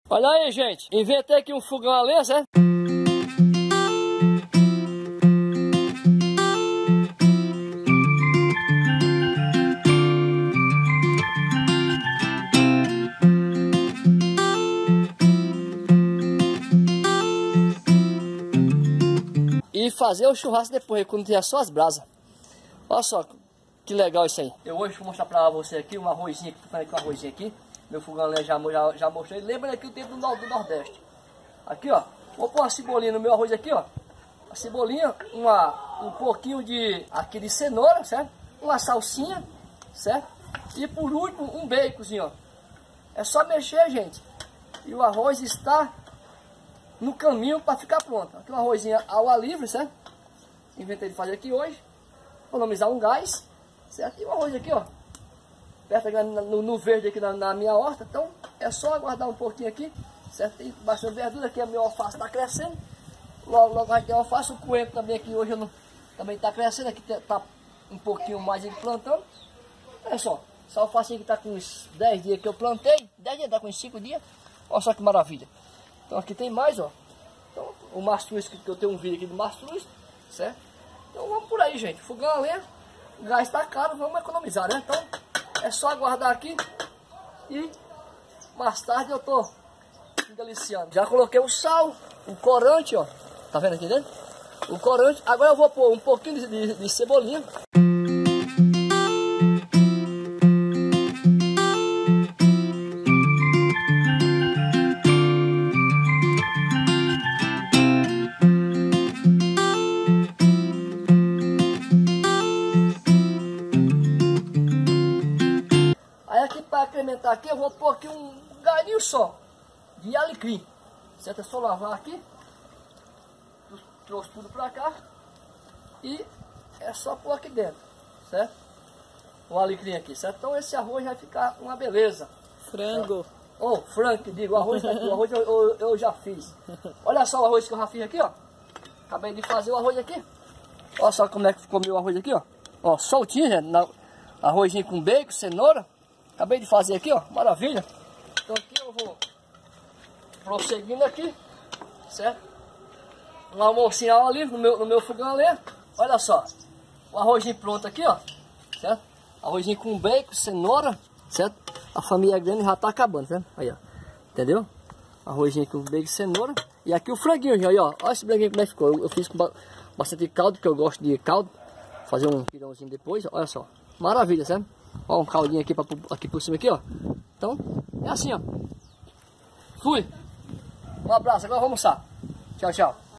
Olha aí, gente. Inventei aqui um fogão a lenha, certo? E fazer o churrasco depois, quando tiver só as brasas. Olha só que legal isso aí. Eu hoje vou mostrar pra você aqui um arrozinho, que tô fazendo aqui um arrozinho aqui. Meu fogão a lenha já mostrei. Lembra aqui o tempo do Nordeste. Aqui, ó. Vou pôr uma cebolinha no meu arroz aqui, ó. A cebolinha, um pouquinho de cenoura, certo? Uma salsinha, certo? E por último, um baconzinho, ó. É só mexer, gente. E o arroz está no caminho para ficar pronto. Aqui um arrozinho ao ar livre, certo? Inventei de fazer aqui hoje. Economizar um gás, certo? E o arroz aqui, ó. Perto no verde aqui na minha horta. Então é só aguardar um pouquinho aqui, certo? Tem bastante verdura aqui, a minha alface está crescendo. Logo vai ter alface, o coentro também aqui hoje também está crescendo. Aqui está um pouquinho mais plantando. Olha só, essa alface aqui está com uns 10 dias que eu plantei. 10 dias, está com uns 5 dias. Olha só que maravilha. Então aqui tem mais, ó. Então o mastruz, que eu tenho um vídeo aqui do mastruz, certo? Então vamos por aí, gente. Fogão a lenha, o gás está caro, vamos economizar, né? Então é só aguardar aqui e mais tarde eu tô deliciando. Já coloquei o sal, o corante, ó. Tá vendo aqui dentro? O corante. Agora eu vou pôr um pouquinho de cebolinha. Aí aqui para incrementar aqui eu vou pôr aqui um galinho só de alecrim, certo? É só lavar aqui, trouxe tudo para cá e é só pôr aqui dentro, certo? O alecrim aqui, certo? Então esse arroz vai ficar uma beleza. Frango. Oh, frango que digo, o arroz tá aqui, o arroz eu já fiz. Olha só o arroz que eu já fiz aqui, ó. Acabei de fazer o arroz aqui. Olha só como é que ficou meu arroz aqui, ó. Ó, soltinho, gente, arrozinho com bacon, cenoura. Acabei de fazer aqui, ó, maravilha. Então aqui eu vou prosseguindo aqui, certo? Um almocinho ali no meu fogão a lenha. Olha só, o arrozinho pronto aqui, ó, certo? Arrozinho com bacon, cenoura, certo? A família grande já tá acabando, certo? Aí, ó, entendeu? Arrozinho com bacon, cenoura. E aqui o franguinho, já, aí, ó. Olha esse franguinho como é que ficou. Eu fiz com bastante caldo, porque eu gosto de caldo. Fazer um pirãozinho depois, olha só. Maravilha, certo? Ó, um caldinho aqui por cima aqui, ó. Então, é assim, ó. Fui. Um abraço, agora vamos almoçar. Tchau, tchau.